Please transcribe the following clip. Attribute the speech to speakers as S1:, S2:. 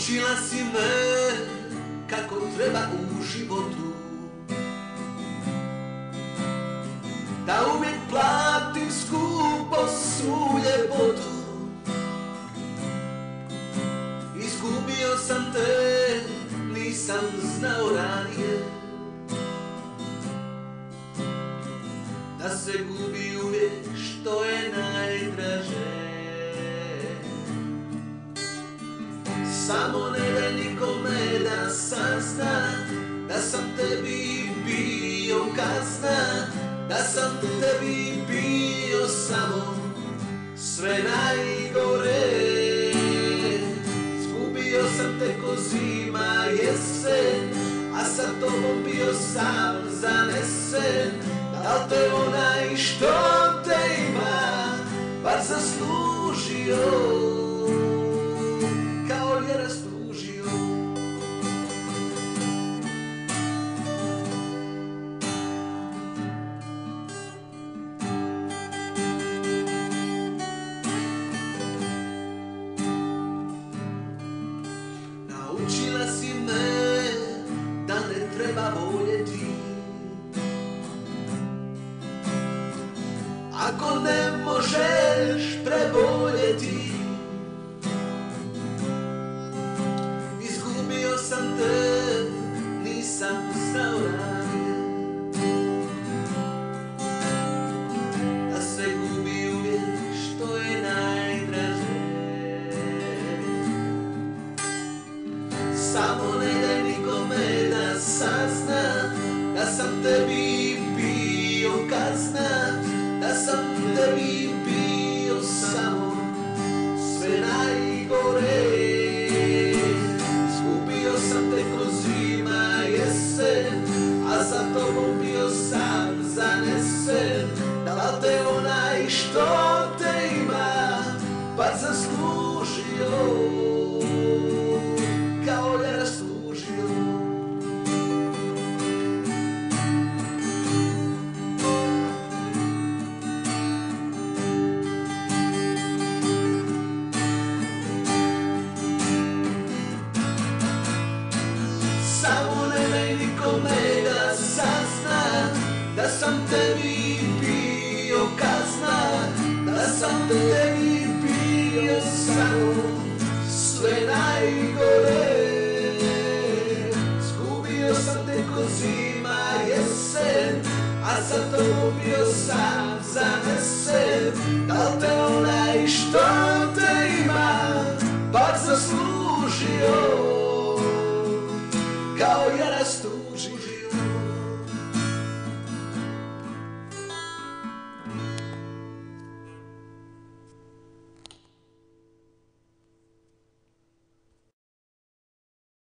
S1: Naučila si me kako treba u životu, da uvijek platim skupo svu ljepotu. Izgubio sam te, nisam znao ranije, da se gubi uvijek što je najdraže. Samo ne daj nikome da sazna da sam tebi bio kazna, da sam tebi bio samo sve najgore. Izgubio sam te ko zima jesen, a sa tobom bio sam zanesen. Da li te onaj što te ima bar zaslužio, kao je rastužio? Naučila si me da ne treba voljeti, ako ne možeš preboljeti. Izgubio sam te, nisam znao ranije, da se gubi uvijek što je najdraže. Samo ne daj nikome da sazna da sam tebi bio kazna, da sam tebi bio samo sve najgore. Izgubio sam te ko zima jesen, a za tobom bio sam zanesen. Da li te onaj što te ima bar zaslužio, kao je rastužio? Samo ne daj nikome da sazna da sam tebi bio kazna, da sam tebi bio samo sve najgore. Izgubio sam te ko zima jesen, a sa tobom bio sam zanesen. Da li te onaj što te ima bar zaslužio, kao je rastužio?